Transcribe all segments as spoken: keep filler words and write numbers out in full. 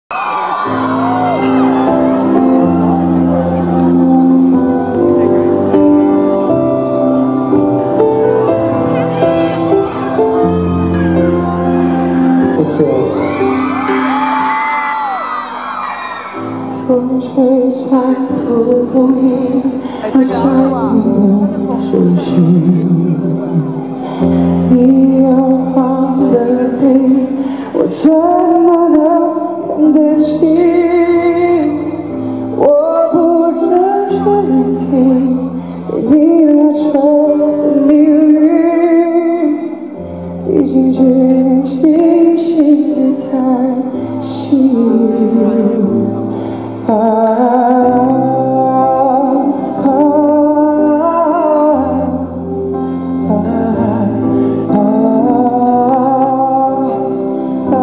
风吹散蒲公英，我在你的手心。你摇晃的背，我怎么能看得清？我不认真聆听，被你拉扯的命运，已经只能轻轻地叹息。啊啊啊啊啊！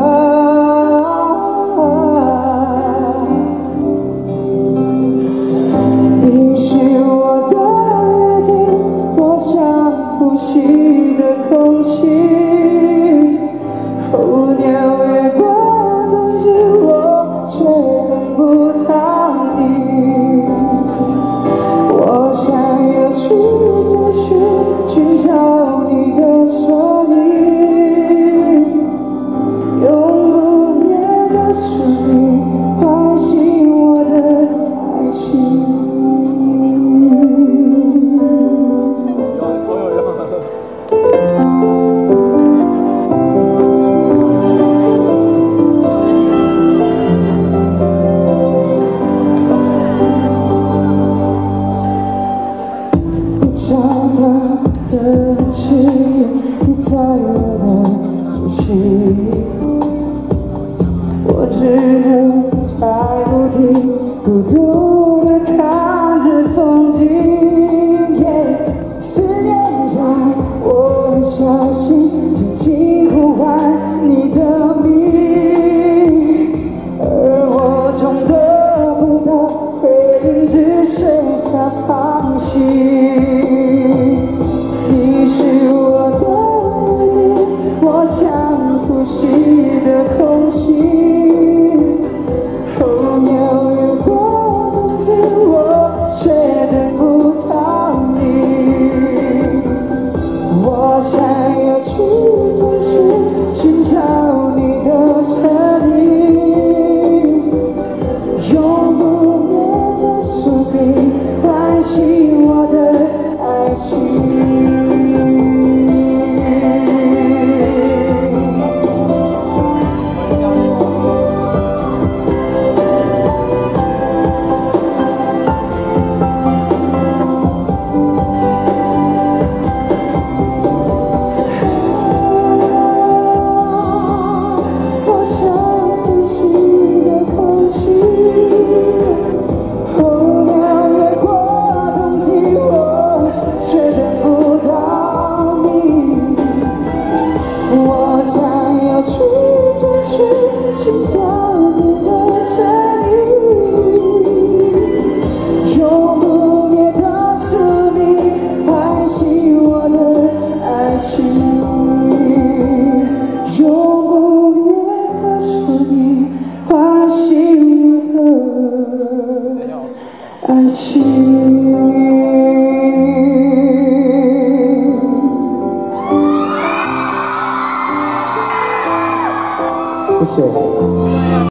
你是我的约定，我想呼吸的空气。候鸟越过冬季，我却等不到你。我想要去追寻，寻找你的声音，永不灭的生命，唤醒我的爱情。找到的记忆，你在我的手心，我只能在不停孤独。